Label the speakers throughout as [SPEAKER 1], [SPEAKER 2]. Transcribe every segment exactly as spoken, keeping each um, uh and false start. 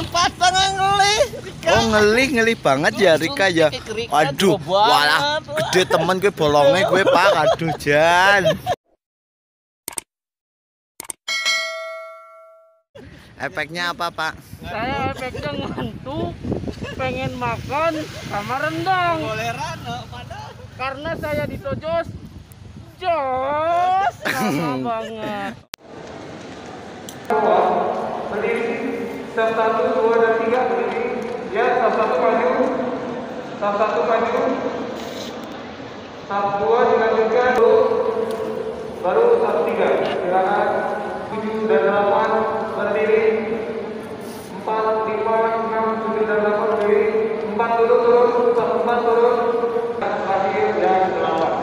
[SPEAKER 1] pasang ngeli.
[SPEAKER 2] Oh ngeli ngeli banget ya Rika ya. Aduh, walah gede temen gue bolongnya gue Pak. Aduh Jan. Efeknya apa Pak?
[SPEAKER 3] Saya efeknya ngantuk, pengen makan sama rendang. Karena saya ditojos, jos, lama banget.
[SPEAKER 4] Berdiri, step satu, dua, dan tiga berdiri. Ya, step satu maju, step satu maju, step dua dilanjutkan, baru step tiga. Silakan tujuh dan delapan berdiri, empat, lima, enam, tujuh dan delapan berdiri, empat turun turun, step empat turun, terakhir dan delapan.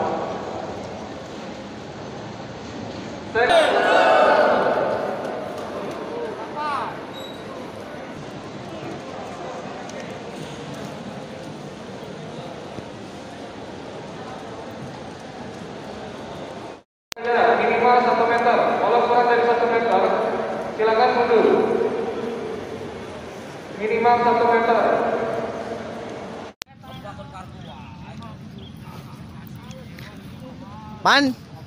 [SPEAKER 4] Minimal satu meter. Kalau kurang dari satu meter, silakan mundur. Minimal satu meter.
[SPEAKER 2] Pan.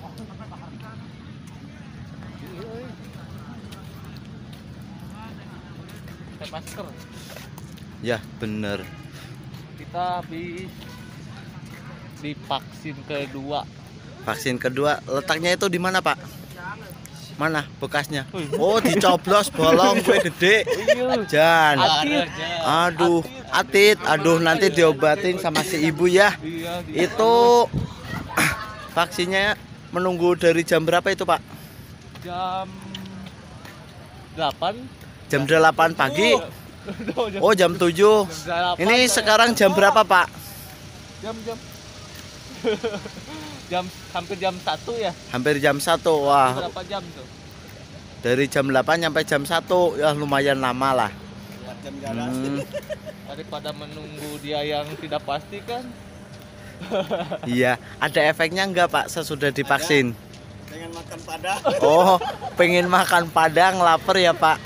[SPEAKER 3] Pakai masker.
[SPEAKER 2] Ya bener.
[SPEAKER 3] Kita habis divaksin kedua.
[SPEAKER 2] Vaksin kedua letaknya itu di mana Pak? Mana bekasnya? Oh dicoblos bolong gue gede. Jan. Aduh, Atit. Aduh nanti diobatin sama si ibu ya. Itu vaksinnya menunggu dari jam berapa itu Pak?
[SPEAKER 3] Jam delapan.
[SPEAKER 2] Jam delapan pagi. Oh jam tujuh. Ini sekarang jam berapa Pak?
[SPEAKER 3] Jam-jam. Jam hampir jam satu ya.
[SPEAKER 2] Hampir jam satu. Wah.
[SPEAKER 3] Berapa jam tuh?
[SPEAKER 2] Dari jam delapan sampai jam satu. Ya lumayan lama lah.
[SPEAKER 3] Hmm. Daripada menunggu dia yang tidak pasti kan.
[SPEAKER 2] Iya, ada efeknya enggak Pak sesudah divaksin?
[SPEAKER 1] Pengen makan padang.
[SPEAKER 2] Oh, pengen makan padang, lapar ya Pak.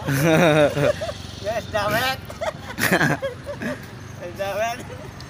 [SPEAKER 1] Yes, dawet. Dawet.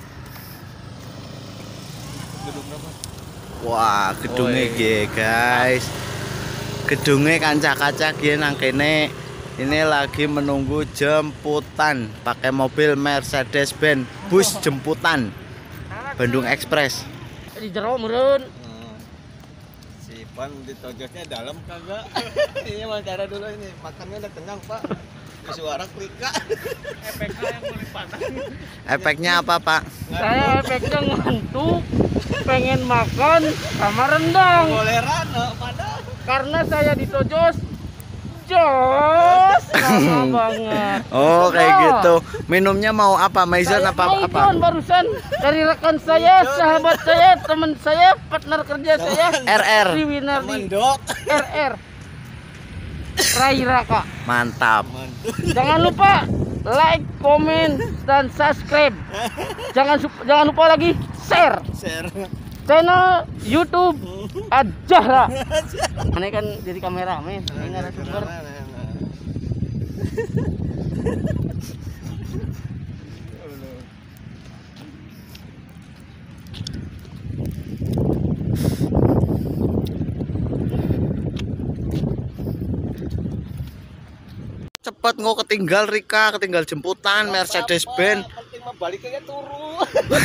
[SPEAKER 3] Gedung berapa?
[SPEAKER 2] Wah, gedungnya
[SPEAKER 3] Oh,
[SPEAKER 2] G
[SPEAKER 3] iya.
[SPEAKER 2] guys. Gedungnya kancah-kancah gini nang kene. Ini lagi menunggu jemputan pakai mobil Mercedes-Benz, bus jemputan Bandung Express.
[SPEAKER 3] Di jero meureun.
[SPEAKER 1] Si Pan ditojosnya dalam kagak? Ini wawancara dulu ini. Makannya udah kenyang Pak. Suara klika.
[SPEAKER 3] Efeknya yang paling patah.
[SPEAKER 2] Efeknya apa Pak?
[SPEAKER 3] Saya efeknya ngantuk, pengen makan sama rendang.
[SPEAKER 1] Goleran padahal.
[SPEAKER 3] Karena saya ditojos, jos, lama banget.
[SPEAKER 2] Oh kayak gitu. Minumnya mau apa? Maison
[SPEAKER 3] Saya
[SPEAKER 2] apa apa?
[SPEAKER 3] Maison barusan dari rekan saya, sahabat saya, teman saya, partner kerja saya,
[SPEAKER 2] R R.
[SPEAKER 3] si Winardi,
[SPEAKER 1] Mendok.
[SPEAKER 3] R R. Raira Kak.
[SPEAKER 2] Mantap.
[SPEAKER 3] Jangan lupa like, komen, dan subscribe. Jangan sup- jangan lupa lagi share
[SPEAKER 1] Share.
[SPEAKER 3] channel YouTube Ajahra. Ini kan jadi kameramen, ini narasumber.
[SPEAKER 2] Cepet nggak ketinggal Rika, ketinggal jemputan Mercedes-Benz.
[SPEAKER 1] Penting mah baliknya turu.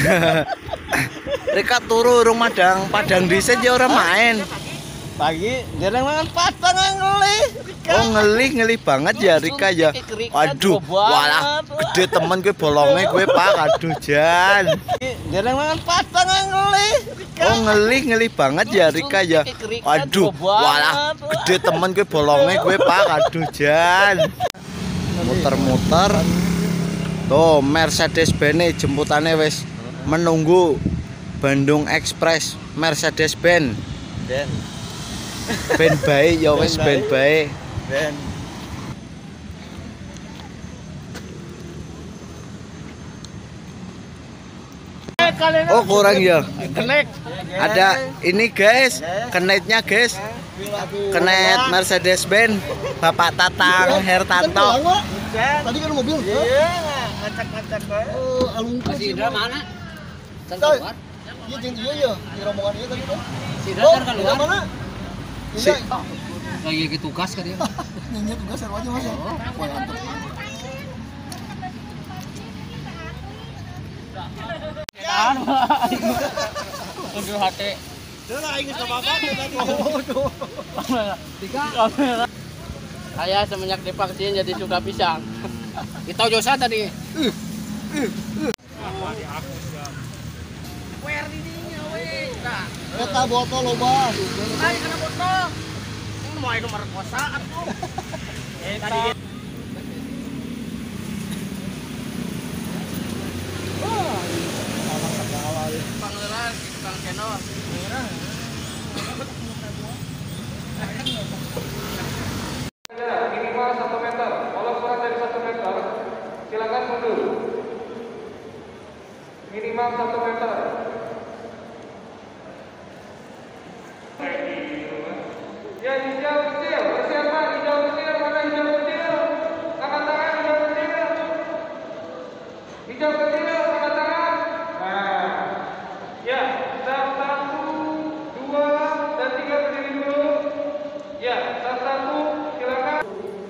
[SPEAKER 2] Rika turu urung madang, padang dhisik ya ora main.
[SPEAKER 1] Pagi jarang makan pasang ngeli.
[SPEAKER 2] Oh ngeli ngeli banget ya Rika ya. Aduh, walah gede temen gue bolongnya gue Pak. Aduh Jan.
[SPEAKER 1] Jarang makan pasang ngeli.
[SPEAKER 2] Oh ngeli ngeli banget ya Rika ya. Aduh, walah gede temen gue bolongnya gue Pak. Aduh Jan. Muter-muter. Tuh Mercedes-Benz jemputannya wes menunggu Bandung Express Mercedes-Benz.
[SPEAKER 1] Ben.
[SPEAKER 2] Ben bae ya wes ben bae.
[SPEAKER 1] Ben.
[SPEAKER 2] Oh kurang ya.
[SPEAKER 3] Kenek.
[SPEAKER 2] Ada ini guys, kenetnya guys. Kenet Mercedes-Benz Bapak Tatang Hertanto.
[SPEAKER 1] Jan.
[SPEAKER 5] Tadi kan mobil.
[SPEAKER 1] Iya, ngacak-ngacak bae.
[SPEAKER 5] Oh, alungku.
[SPEAKER 3] Si Indra mana? Can
[SPEAKER 5] Tah,
[SPEAKER 3] keluar.
[SPEAKER 5] Iya jeung ieu ya, di rombongan ieu tadi tuh.
[SPEAKER 3] Si Indra
[SPEAKER 5] Oh,
[SPEAKER 3] can
[SPEAKER 5] Indra
[SPEAKER 3] keluar.
[SPEAKER 5] mana?
[SPEAKER 2] Si-
[SPEAKER 5] Indra.
[SPEAKER 3] Lagi ke tugas kan dia.
[SPEAKER 5] Nyanyi tugas seru aja Mas.
[SPEAKER 3] Oh.
[SPEAKER 5] Wah, mantap.
[SPEAKER 3] Kan. Kudu hati.
[SPEAKER 1] Dulu aing geus kababat tadi.
[SPEAKER 3] Tiga. Saya semenjak divaksin jadi suka pisang. Kita Josa tadi.
[SPEAKER 5] Eta botol loba.
[SPEAKER 3] Ay, kena botol. Ini mau nomor kosa atuh. Eh, tadi Pangeran, Kang Keno.
[SPEAKER 4] Minimal satu meter. Kalau kurang dari satu meter, silakan mundur. Minimal satu meter. Ya hijau kecil, persiapan hijau kecil, mana hijau kecil? Angkat tangan hijau kecil. Hijau kecil, angkat tangan. Nah, ya, start satu, dua, dan tiga berdiri dulu. Ya, start satu, silakan.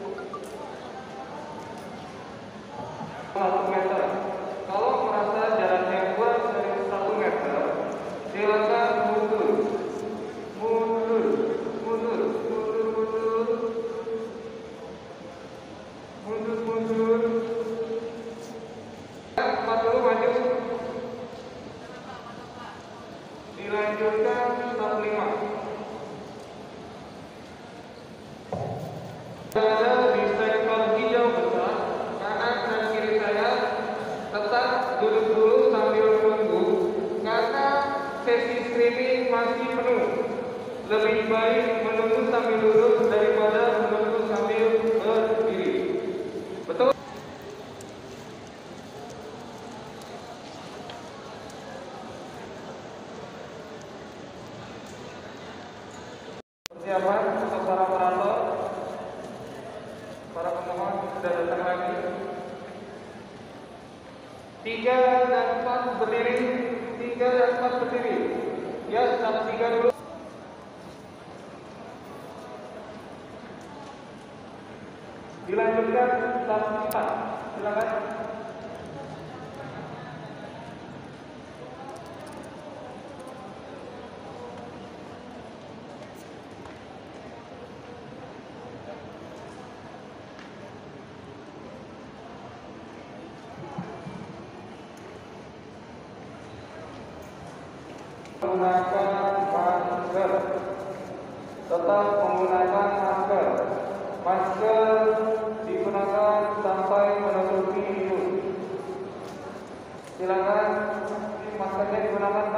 [SPEAKER 4] Satu meter. Kalau merasa jaraknya kurang dari satu meter, silakan mundur. Mundur, mundur, mundur, mundur, mundur, mundur. empat puluh maju. Dilanjutkan start lima. Berada di sektor hijau besar, kanan dan kiri saya tetap duduk dulu sambil menunggu karena sesi screening masih penuh. Lebih baik menunggu sambil duduk daripada menunggu sambil berdiri. Betul? Persiapan untuk para operator, para pemohon sudah datang lagi. Tiga dan empat berdiri, tiga dan empat berdiri. Ya, start tiga dulu. Dilanjutkan start empat. Silakan. Menggunakan masker, tetap menggunakan masker. Masker digunakan sampai menutupi hidung. Silakan maskernya digunakan